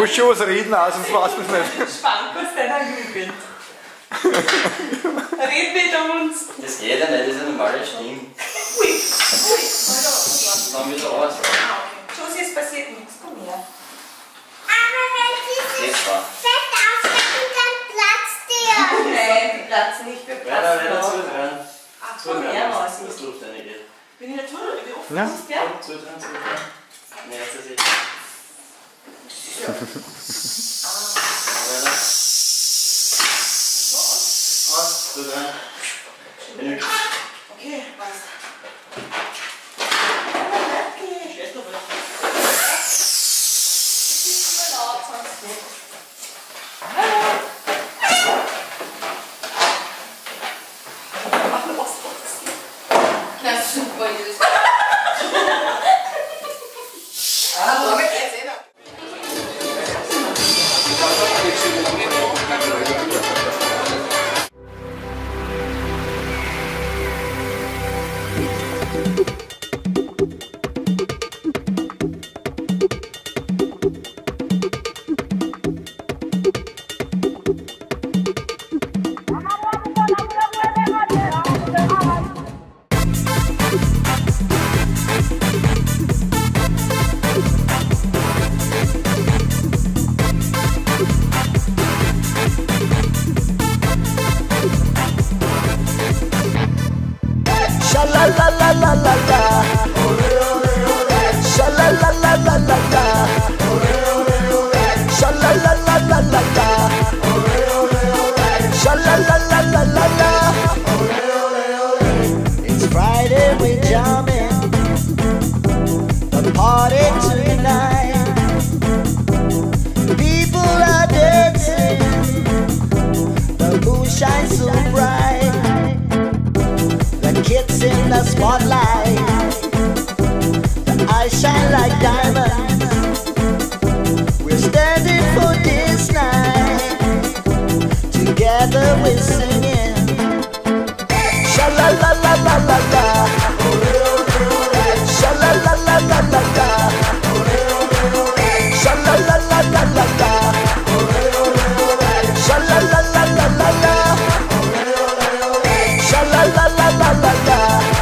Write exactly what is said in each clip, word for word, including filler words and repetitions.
musst schon was reden, aus, sonst weiß man es nicht. Spannend, was der dann gewinnt. Red mit uns. Das geht ja nicht, das ist eine normale Stimme. Ui, ui. Dann wieder aus. Josie, es passiert nichts. Komm her. Aber wenn sie sich fett aufstecken, dann platzt der. Nein, die platzen nicht. Wir Ja, da platzen wäre auch. zu dran. Ach, Zu komm her, dran, Mausi. das Luft reingeht. Bin ich nicht toll? Wie oft Ja. musst du, ja? Zu dran, zu dran. Nee, jetzt ist es. Aus, zu dran. Genug. Okay, passt. Okay, scheiß doch mal. Das ist immer laut, sonst nicht. Hallo. Mach mal was draus. Na super, Jesus. Ah, wollen wir gleich sehen? Sha la la la la la la. Sha la la la la la la. Sha la la la la la la. Sha la la la la la la. It's Friday, we're jamming. The party tonight. People are dancing. The moon shines so bright. Kids in the spotlight, the eyes shine like diamonds. We're standing for this night, together we're singing. Sha la la la la la la. Sha la la la la la la. Sha la la la la la la. Sha la la la la la la. Sha la la la la la la.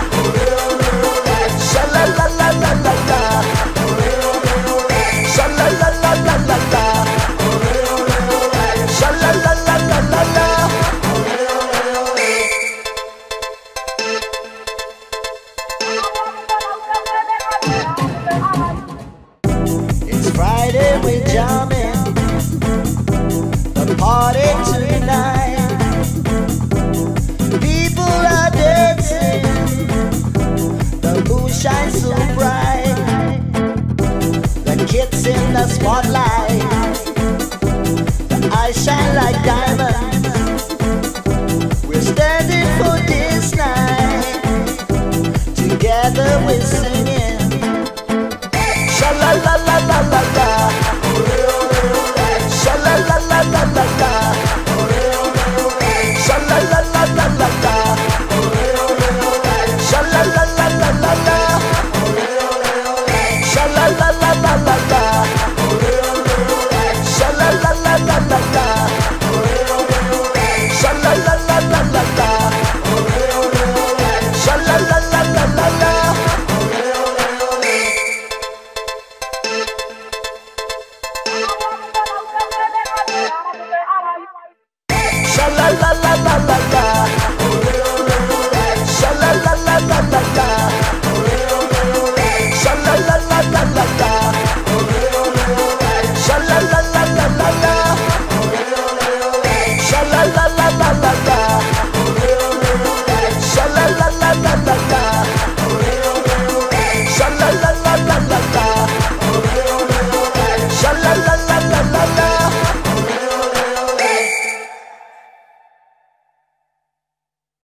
Sha la la la la la la. Sha la la la la la la. Sha la la la la la la. It's Friday, we're jamming. The party tonight. People are dancing, the moon shines so bright. The kids in the spotlight.